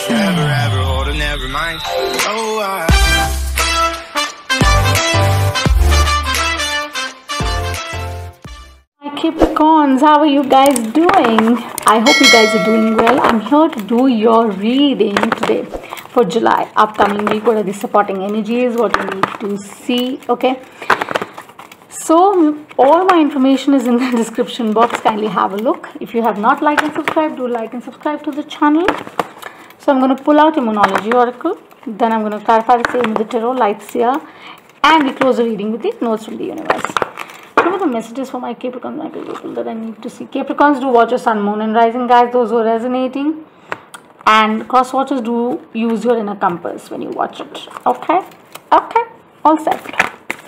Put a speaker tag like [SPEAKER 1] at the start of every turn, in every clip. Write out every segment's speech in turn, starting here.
[SPEAKER 1] Never ever hold a never mind. Oh,
[SPEAKER 2] Hi Capricorns, how are you guys doing? I hope you guys are doing well. I'm here to do your reading today for July, upcoming week. What are the supporting energies? What you need to see? Okay. So all my information is in the description box. Kindly have a look. If you have not liked and subscribed, do like and subscribe to the channel. So I'm going to pull out Immunology Oracle. Then I'm going to clarify the same with the Tarot, Light Seer, and we close the reading with the notes from the universe. What are the messages for my Capricorn people that I need to see? Capricorns, do watch your Sun, Moon and Rising, guys. Those who are resonating. And cross watchers, do use your inner compass when you watch it. Okay? Okay. All set.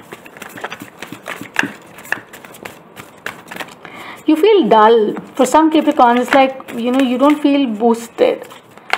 [SPEAKER 2] You feel dull. For some Capricorns, it's like, you don't feel boosted.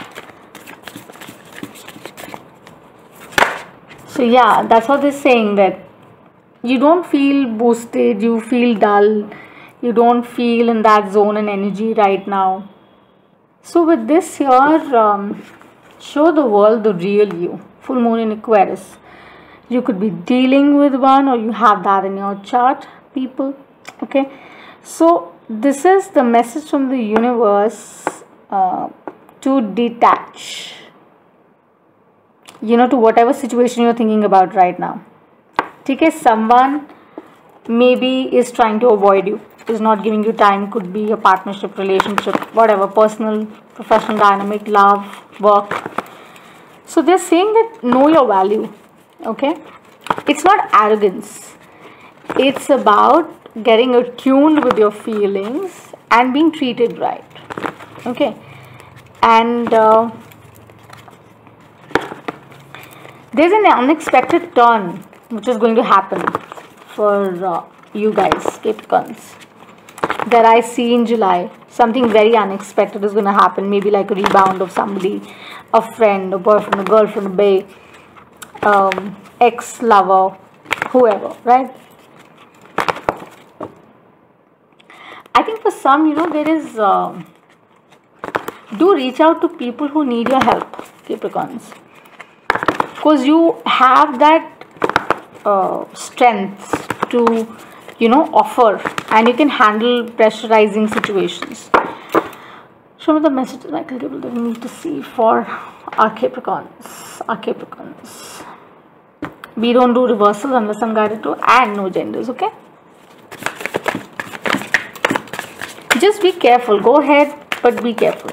[SPEAKER 2] So yeah, that's what they're saying, that you don't feel boosted, you feel dull, you don't feel in that zone and energy right now. So with this here, show the world the real you. Full moon in Aquarius. You could be dealing with one, or you have that in your chart, people. Okay. So this is the message from the universe, to detach, to whatever situation you're thinking about right now. Okay, someone maybe is trying to avoid you, is not giving you time. Could be a partnership, relationship, whatever, personal, professional dynamic, love, work. So they're saying that know your value. Okay, it's not arrogance, it's about getting attuned with your feelings and being treated right. Okay, and there's an unexpected turn which is going to happen for you guys, Capricorns, that I see in July. Something very unexpected is going to happen. Maybe like a rebound of somebody, a friend, a boyfriend, a girlfriend, a bae, ex-lover, whoever, right? I think for some, there is, do reach out to people who need your help, Capricorns. Because you have that strength to, offer, and you can handle pressurizing situations. Show me the messages I can give that we need to see for our Capricorns. Our Capricorns. We don't do reversals unless I'm guided to, and no genders, okay? Just be careful. Go ahead, but be careful.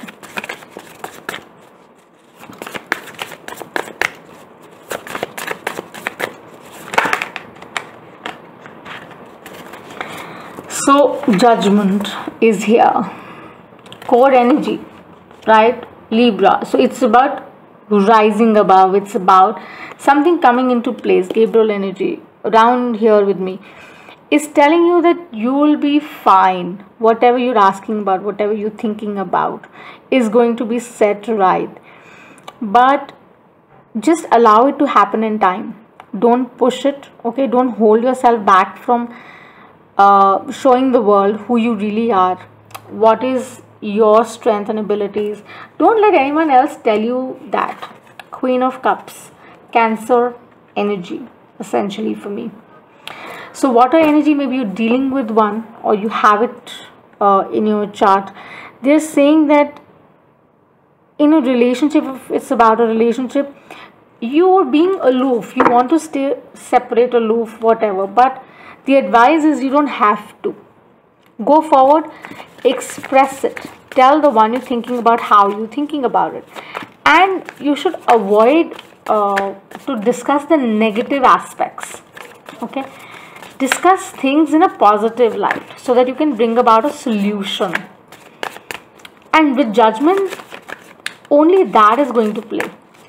[SPEAKER 2] So, judgment is here. Core energy, right? Libra. So, it's about rising above. It's about something coming into place. Gabriel energy around here with me is telling you that you will be fine. Whatever you're asking about, whatever you're thinking about is going to be set right. But just allow it to happen in time. Don't push it, okay? Don't hold yourself back from showing the world who you really are. What is your strength and abilities. Don't let anyone else tell you that. Queen of Cups, Cancer energy, essentially for me. So water energy, maybe you're dealing with one or you have it in your chart. They're saying that in a relationship, if it's about a relationship, you're being aloof. You want to stay separate, aloof, whatever. But the advice is you don't have to. Go forward, express it. Tell the one you're thinking about how you're thinking about it. And you should avoid to discuss the negative aspects. Okay? Discuss things in a positive light so that you can bring about a solution. And with judgment, only that is going to play.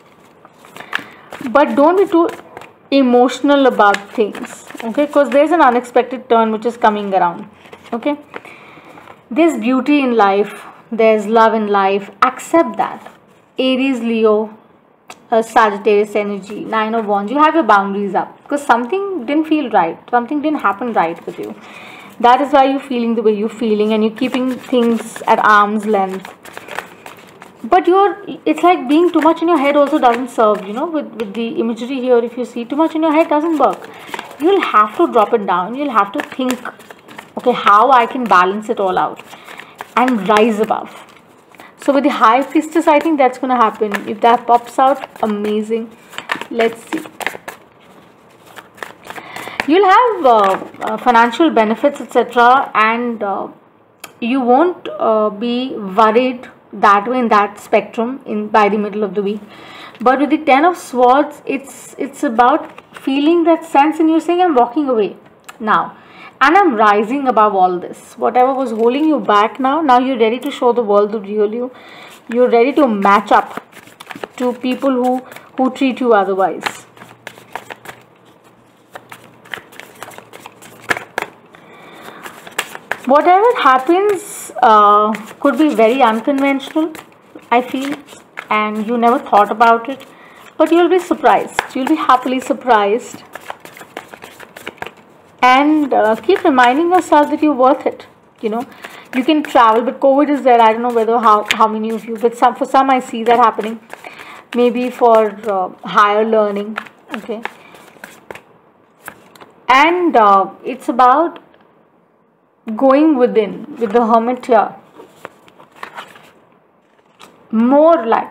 [SPEAKER 2] But don't be too emotional about things. Okay? Because there's an unexpected turn which is coming around. Okay? There's beauty in life. There's love in life. Accept that. Aries, Leo, Sagittarius energy, 9 of Wands. You have your boundaries up. Because something didn't feel right. Something didn't happen right with you. That is why you're feeling the way you're feeling. And you're keeping things at arm's length. but it's like being too much in your head also doesn't serve, with the imagery here. If you see too much in your head, doesn't work. You'll have to drop it down. You'll have to think, okay, how I can balance it all out and rise above. So with the High Priestess, I think that's going to happen. If that pops out, amazing. Let's see. You'll have financial benefits, etc., and you won't be worried that way in that spectrum by the middle of the week. But with the Ten of Swords, it's about feeling that sense, and you're saying, I'm walking away now, and I'm rising above all this. Whatever was holding you back, now you're ready to show the world the real you. You're ready to match up to people who treat you otherwise. Whatever happens could be very unconventional, I feel, and you never thought about it, but you'll be surprised. You'll be happily surprised, and keep reminding yourself that you're worth it. You can travel, but COVID is there. I don't know whether how many of you, but for some I see that happening. Maybe for higher learning, okay. And it's about going within with the Hermit here. More like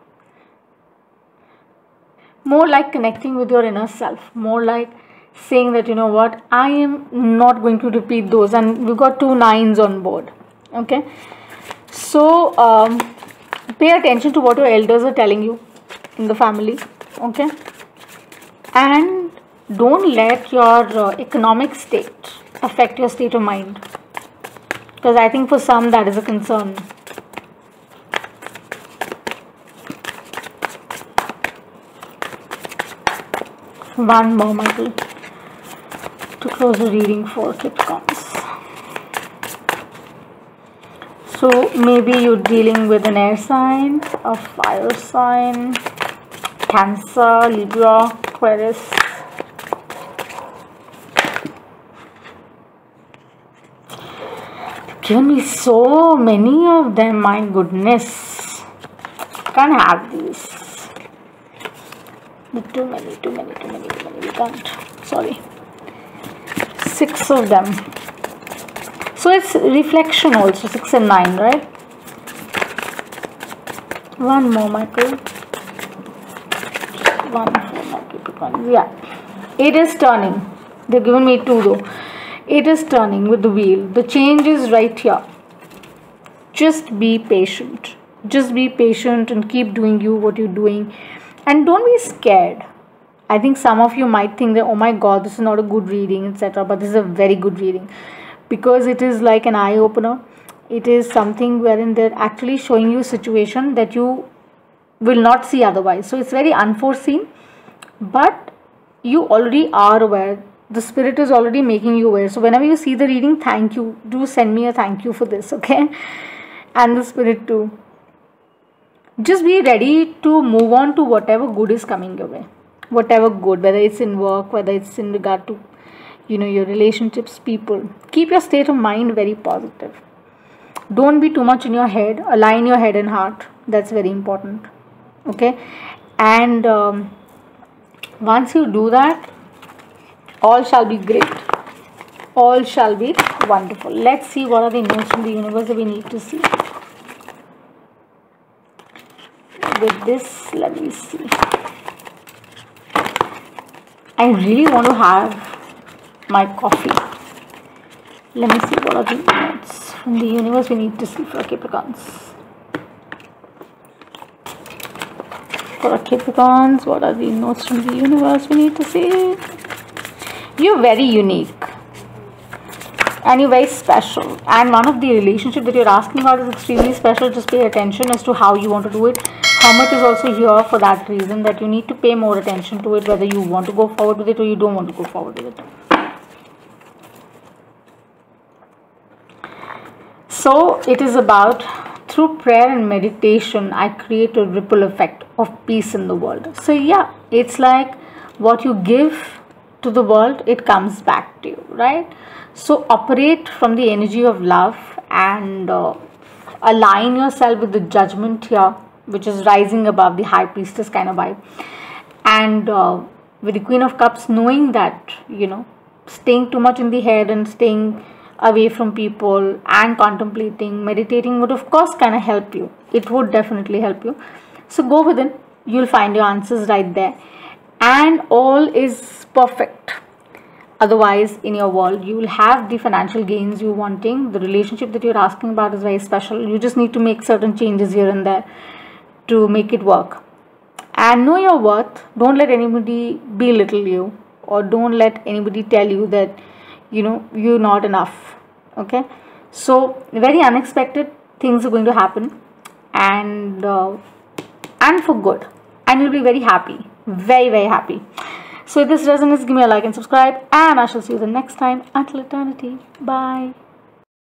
[SPEAKER 2] connecting with your inner self. More like saying that, what, I am not going to repeat those. And we got 2 9s on board. Okay. So pay attention to what your elders are telling you in the family. Okay. And don't let your economic state affect your state of mind, because I think for some that is a concern. One more, Michael, to close the reading for Capricorns. So maybe you're dealing with an air sign, a fire sign, Cancer, Libra, Aquarius. Given me so many of them, my goodness. Can't have these. Too many. We can't. Sorry. 6 of them. So it's reflection also. 6 and 9, right? One more, Michael. One for my Capricorn. Yeah. It is turning. They've given me 2 though. It is turning with the wheel. The change is right here. Just be patient. Just be patient and keep doing what you're doing. And don't be scared. I think some of you might think that, oh my God, this is not a good reading, etc. But this is a very good reading. Because it is like an eye-opener. It is something wherein they're actually showing you a situation that you will not see otherwise. So it's very unforeseen. But you already are aware. The spirit is already making you aware. So whenever you see the reading, thank you. Do send me a thank you for this, okay? And the spirit too. Just be ready to move on to whatever good is coming your way. Whatever good, whether it's in work, whether it's in regard to, your relationships, people. Keep your state of mind very positive. Don't be too much in your head. Align your head and heart. That's very important, okay? And once you do that, all shall be great. All shall be wonderful. Let's see what are the notes from the universe that we need to see. With this, let me see. I really want to have my coffee. Let me see what are the notes from the universe we need to see for Capricorns. For Capricorns, what are the notes from the universe we need to see? You're very unique and you're very special, and one of the relationship that you're asking about is extremely special. Just pay attention as to how you want to do it. Hermit is also here for that reason, that you need to pay more attention to it, whether you want to go forward with it or you don't want to go forward with it. So it is about, through prayer and meditation, I create a ripple effect of peace in the world. So yeah, it's like what you give to the world, it comes back to you, right? So operate from the energy of love and align yourself with the judgment here, which is rising above, the high priestess kind of vibe. And with the Queen of Cups, knowing that, staying too much in the head and staying away from people and contemplating, meditating would of course kind of help you. It would definitely help you. So go within, you'll find your answers right there, and all is perfect. Otherwise, in your world, you will have the financial gains you're wanting. The relationship that you're asking about is very special. You just need to make certain changes here and there to make it work. And know your worth. Don't let anybody belittle you, or don't let anybody tell you that you're not enough. Okay, so very unexpected things are going to happen, and for good, and you'll be very happy, very, very happy. So if this resonates, give me a like and subscribe, and I shall see you the next time. Until eternity, bye.